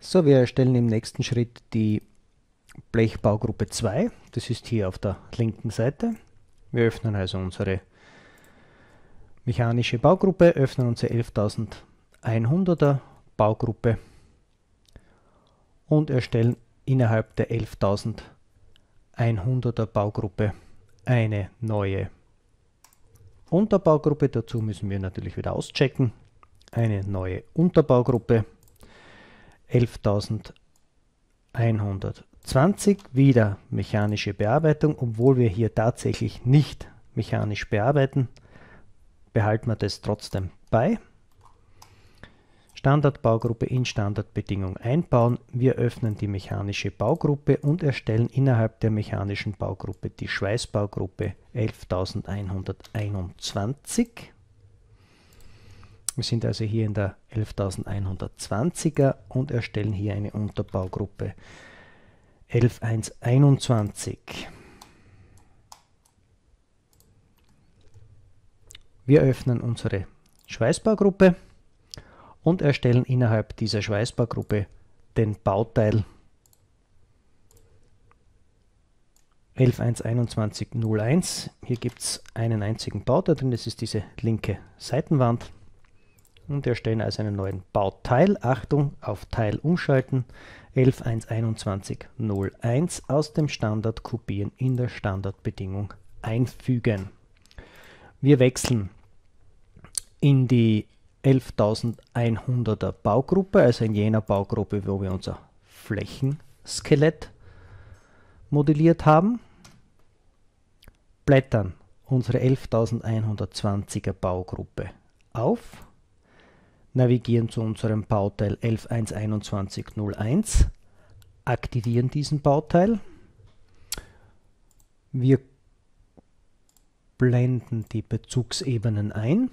So, wir erstellen im nächsten Schritt die Blechbaugruppe 2. Das ist hier auf der linken Seite. Wir öffnen also unsere mechanische Baugruppe, öffnen unsere 11.100er Baugruppe und erstellen innerhalb der 11.100er Baugruppe eine neue Unterbaugruppe. Dazu müssen wir natürlich wieder auschecken. Eine neue Unterbaugruppe 11.120, wieder mechanische Bearbeitung. Obwohl wir hier tatsächlich nicht mechanisch bearbeiten, behalten wir das trotzdem bei. Standardbaugruppe in Standardbedingung einbauen. Wir öffnen die mechanische Baugruppe und erstellen innerhalb der mechanischen Baugruppe die Schweißbaugruppe 11.121. Wir sind also hier in der 11.120er und erstellen hier eine Unterbaugruppe 11.121. Wir öffnen unsere Schweißbaugruppe und erstellen innerhalb dieser Schweißbaugruppe den Bauteil 11.121.01. Hier gibt es einen einzigen Bauteil drin, das ist diese linke Seitenwand. Und erstellen also einen neuen Bauteil. Achtung, auf Teil umschalten. 11.121.01 aus dem Standard kopieren, in der Standardbedingung einfügen. Wir wechseln in die 11.100er Baugruppe, also in jener Baugruppe, wo wir unser Flächenskelett modelliert haben. Blättern unsere 11.120er Baugruppe auf. Navigieren zu unserem Bauteil 11.121.01, aktivieren diesen Bauteil. Wir blenden die Bezugsebenen ein.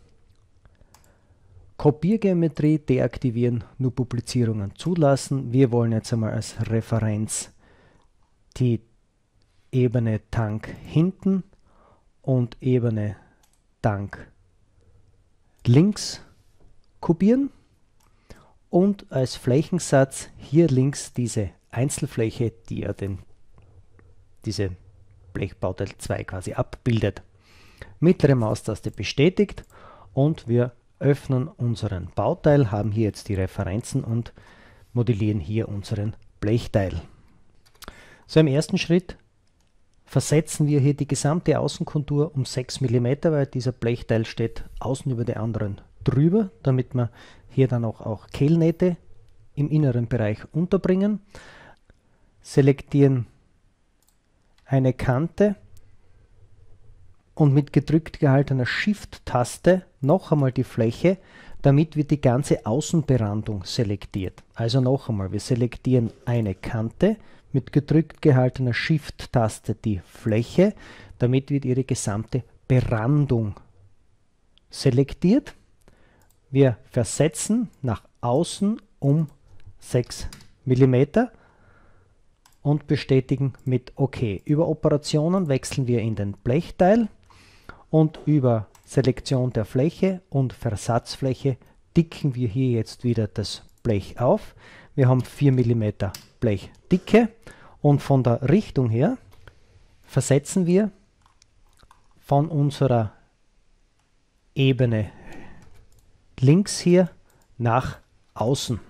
Kopiergeometrie deaktivieren, nur Publizierungen zulassen. Wir wollen jetzt einmal als Referenz die Ebene Tank hinten und Ebene Tank links kopieren und als Flächensatz hier links diese Einzelfläche, die ja diese Blechbauteil 2 quasi abbildet. Mittlere Maustaste bestätigt und wir öffnen unseren Bauteil, haben hier jetzt die Referenzen und modellieren hier unseren Blechteil. So, im ersten Schritt versetzen wir hier die gesamte Außenkontur um 6 mm, weil dieser Blechteil steht außen über der anderen drüber, damit wir hier dann auch Kehlnähte im inneren Bereich unterbringen. Selektieren eine Kante und mit gedrückt gehaltener Shift-Taste noch einmal die Fläche, damit wird die ganze Außenberandung selektiert. Also noch einmal, wir selektieren eine Kante, mit gedrückt gehaltener Shift-Taste die Fläche, damit wird ihre gesamte Berandung selektiert. Wir versetzen nach außen um 6 mm und bestätigen mit OK. Über Operationen wechseln wir in den Blechteil und über Selektion der Fläche und Versatzfläche dicken wir hier jetzt wieder das Blech auf. Wir haben 4 mm Blechdicke und von der Richtung her versetzen wir von unserer Ebene links hier nach außen.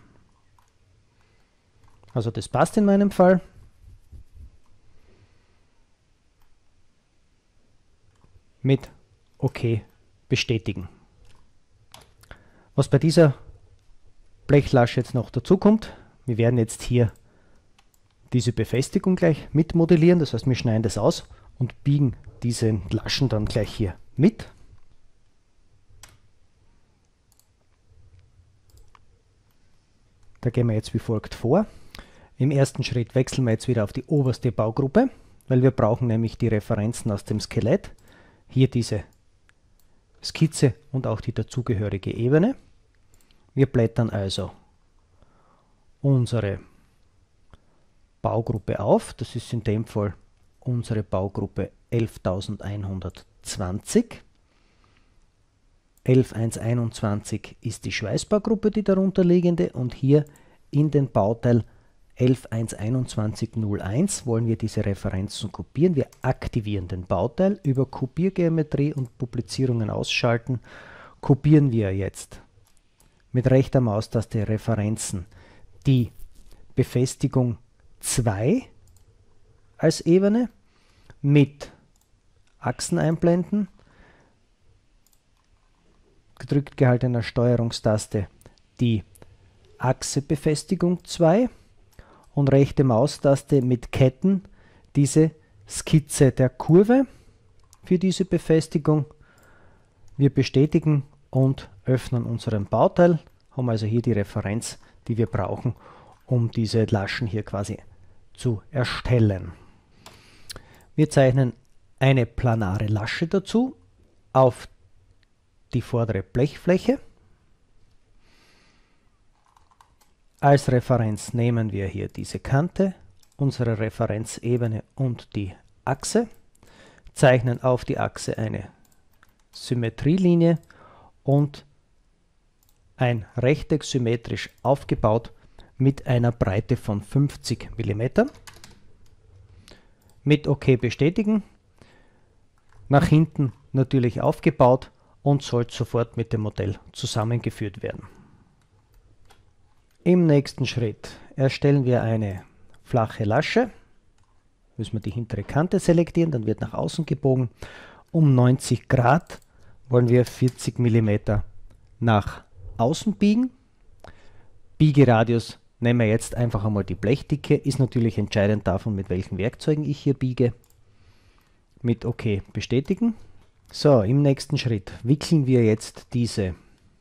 Also das passt in meinem Fall. Mit OK bestätigen. Was bei dieser Blechlasche jetzt noch dazu kommt, wir werden jetzt hier diese Befestigung gleich mit modellieren, das heißt wir schneiden das aus und biegen diese Laschen dann gleich hier mit. Da gehen wir jetzt wie folgt vor. Im ersten Schritt wechseln wir jetzt wieder auf die oberste Baugruppe, weil wir brauchen nämlich die Referenzen aus dem Skelett. Hier diese Skizze und auch die dazugehörige Ebene. Wir blättern also unsere Baugruppe auf. Das ist in dem Fall unsere Baugruppe 11.120. 11.121 ist die Schweißbaugruppe, die darunter liegende, und hier in den Bauteil 11.1.21.01 wollen wir diese Referenzen kopieren. Wir aktivieren den Bauteil über Kopiergeometrie und Publizierungen ausschalten. Kopieren wir jetzt mit rechter Maustaste Referenzen die Befestigung 2 als Ebene mit Achsen einblenden, gedrückt gehaltener Steuerungstaste die Achsebefestigung 2 und rechte Maustaste mit Ketten diese Skizze der Kurve für diese Befestigung. Wir bestätigen und öffnen unseren Bauteil, haben also hier die Referenz, die wir brauchen, um diese Laschen hier quasi zu erstellen. Wir zeichnen eine planare Lasche dazu auf die vordere Blechfläche. Als Referenz nehmen wir hier diese Kante, unsere Referenzebene und die Achse, zeichnen auf die Achse eine Symmetrielinie und ein Rechteck symmetrisch aufgebaut mit einer Breite von 50 mm. Mit OK bestätigen, nach hinten natürlich aufgebaut und soll sofort mit dem Modell zusammengeführt werden. Im nächsten Schritt erstellen wir eine flache Lasche. Müssen wir die hintere Kante selektieren, dann wird nach außen gebogen. Um 90 Grad wollen wir 40 mm nach außen biegen. Biegeradius nehmen wir jetzt einfach einmal die Blechdicke, ist natürlich entscheidend davon, mit welchen Werkzeugen ich hier biege. Mit OK bestätigen. So, im nächsten Schritt wickeln wir jetzt diese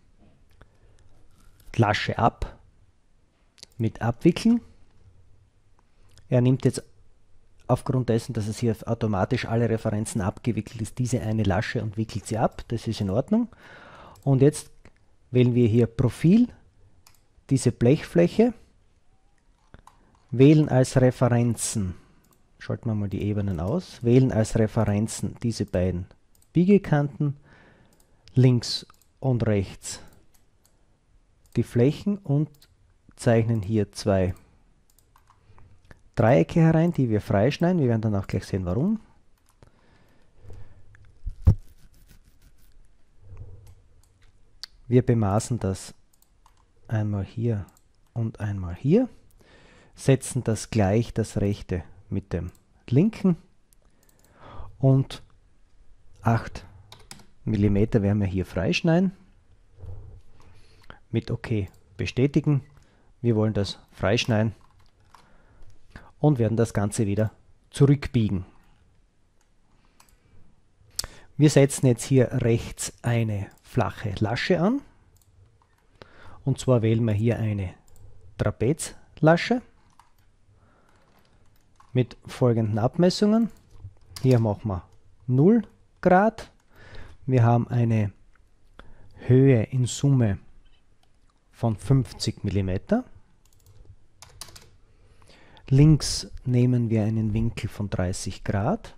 Lasche ab. Mit Abwickeln. Er nimmt jetzt aufgrund dessen, dass es hier automatisch alle Referenzen abgewickelt ist, diese eine Lasche und wickelt sie ab. Das ist in Ordnung. Und jetzt wählen wir hier Profil, diese Blechfläche, wählen als Referenzen, schalten wir mal die Ebenen aus, wählen als Referenzen diese beiden Biegekanten, links und rechts die Flächen und zeichnen hier zwei Dreiecke herein, die wir freischneiden. Wir werden dann auch gleich sehen, warum. Wir bemaßen das einmal hier und einmal hier, setzen das gleich, das rechte mit dem linken und 8 mm werden wir hier freischneiden. Mit OK bestätigen. Wir wollen das freischneiden und werden das Ganze wieder zurückbiegen. Wir setzen jetzt hier rechts eine flache Lasche an. Und zwar wählen wir hier eine Trapezlasche mit folgenden Abmessungen. Hier machen wir 0 Grad. Wir haben eine Höhe in Summe von 50 mm. Links nehmen wir einen Winkel von 30 Grad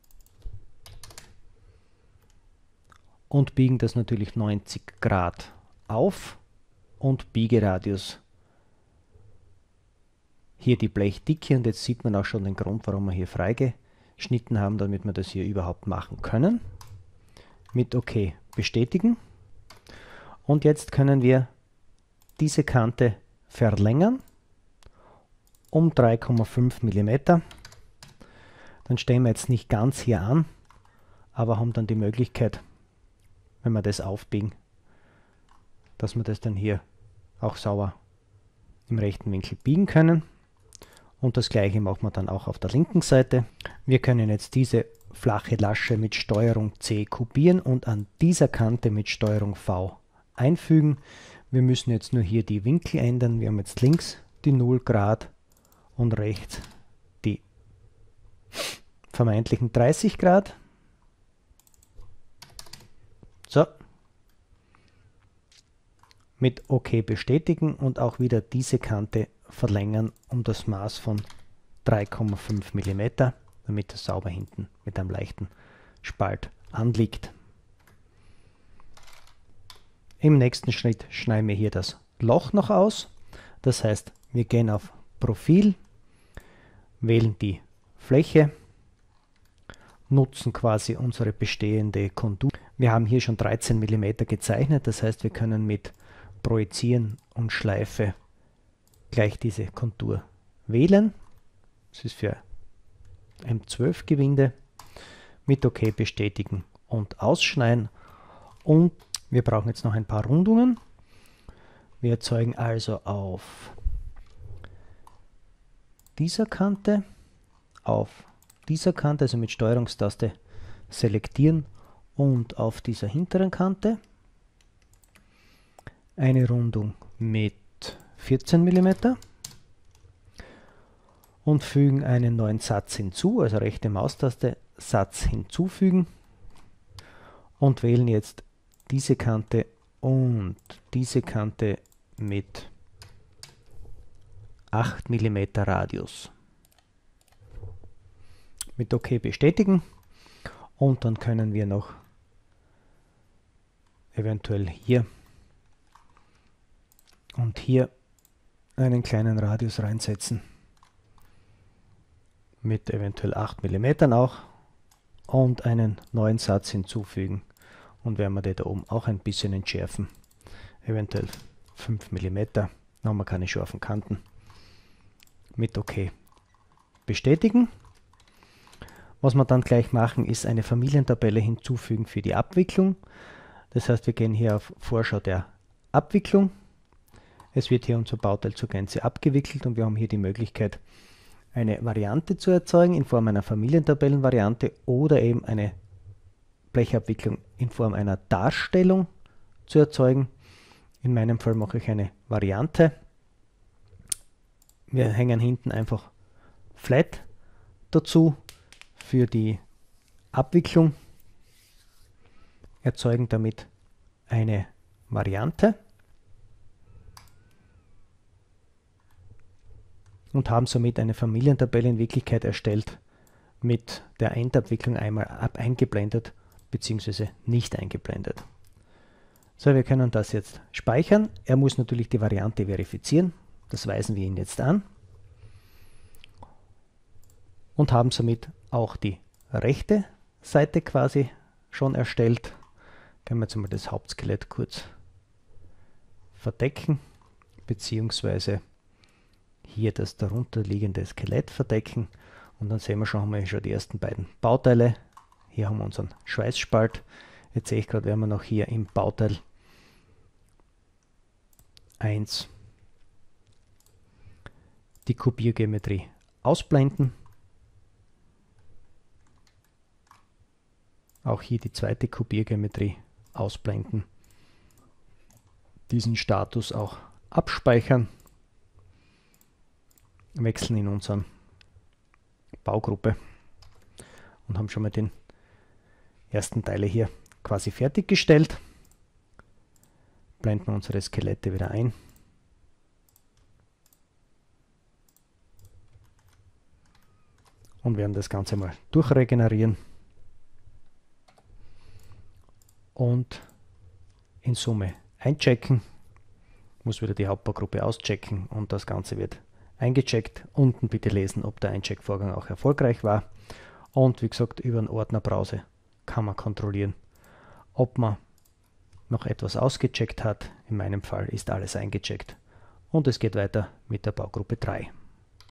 und biegen das natürlich 90 Grad auf und Biegeradius hier die Blechdicke, und jetzt sieht man auch schon den Grund, warum wir hier freigeschnitten haben, damit wir das hier überhaupt machen können. Mit OK bestätigen. Und jetzt können wir diese Kante verlängern um 3,5 mm. Dann stellen wir jetzt nicht ganz hier an, aber haben dann die Möglichkeit, wenn wir das aufbiegen, dass wir das dann hier auch sauber im rechten Winkel biegen können. Und das gleiche machen wir dann auch auf der linken Seite. Wir können jetzt diese flache Lasche mit Steuerung C kopieren und an dieser Kante mit Steuerung V einfügen. Wir müssen jetzt nur hier die Winkel ändern. Wir haben jetzt links die 0 Grad und rechts die vermeintlichen 30 Grad. So. Mit OK bestätigen und auch wieder diese Kante verlängern um das Maß von 3,5 mm, damit es sauber hinten mit einem leichten Spalt anliegt. Im nächsten Schritt schneiden wir hier das Loch noch aus. Das heißt, wir gehen auf Profil, wählen die Fläche, nutzen quasi unsere bestehende Kontur. Wir haben hier schon 13 mm gezeichnet, das heißt, wir können mit Projizieren und Schleife gleich diese Kontur wählen. Das ist für M12 Gewinde. Mit OK bestätigen und ausschneiden. Und wir brauchen jetzt noch ein paar Rundungen. Wir erzeugen also auf dieser Kante, auf dieser Kante, also mit Steuerungstaste selektieren, und auf dieser hinteren Kante eine Rundung mit 14 mm und fügen einen neuen Satz hinzu, also rechte Maustaste, Satz hinzufügen, und wählen jetzt diese Kante und diese Kante mit 8 mm Radius. Mit OK bestätigen, und dann können wir noch eventuell hier und hier einen kleinen Radius reinsetzen. Mit eventuell 8 mm auch, und einen neuen Satz hinzufügen, und werden wir den da oben auch ein bisschen entschärfen, eventuell 5 mm, dann haben wir keine scharfen Kanten. Mit OK bestätigen. Was wir dann gleich machen, ist eine Familientabelle hinzufügen für die Abwicklung. Das heißt, wir gehen hier auf Vorschau der Abwicklung. Es wird hier unser Bauteil zur Gänze abgewickelt, und wir haben hier die Möglichkeit, eine Variante zu erzeugen in Form einer Familientabellenvariante oder eben eine Blechabwicklung in Form einer Darstellung zu erzeugen. In meinem Fall mache ich eine Variante. Wir hängen hinten einfach Flat dazu für die Abwicklung, erzeugen damit eine Variante und haben somit eine Familientabelle in Wirklichkeit erstellt, mit der Endabwicklung einmal eingeblendet bzw. nicht eingeblendet. So, wir können das jetzt speichern. Er muss natürlich die Variante verifizieren. Das weisen wir ihn jetzt an. Und haben somit auch die rechte Seite quasi schon erstellt. Können wir jetzt mal das Hauptskelett kurz verdecken, beziehungsweise hier das darunterliegende Skelett verdecken, und dann sehen wir schon, haben wir schon die ersten beiden Bauteile. Hier haben wir unseren Schweißspalt. Jetzt sehe ich gerade, werden wir noch hier im Bauteil 1 die Kopiergeometrie ausblenden. Auch hier die zweite Kopiergeometrie ausblenden. Diesen Status auch abspeichern. Wechseln in unseren Baugruppe und haben schon mal den ersten Teile hier quasi fertiggestellt. Blenden unsere Skelette wieder ein. Und werden das Ganze mal durchregenerieren. Und in Summe einchecken. Muss wieder die Hauptbaugruppe auschecken, und das Ganze wird eingecheckt. Unten bitte lesen, ob der Eincheckvorgang auch erfolgreich war. Und wie gesagt, über den Ordner Browse kann man kontrollieren, ob man noch etwas ausgecheckt hat. In meinem Fall ist alles eingecheckt. Und es geht weiter mit der Baugruppe 3.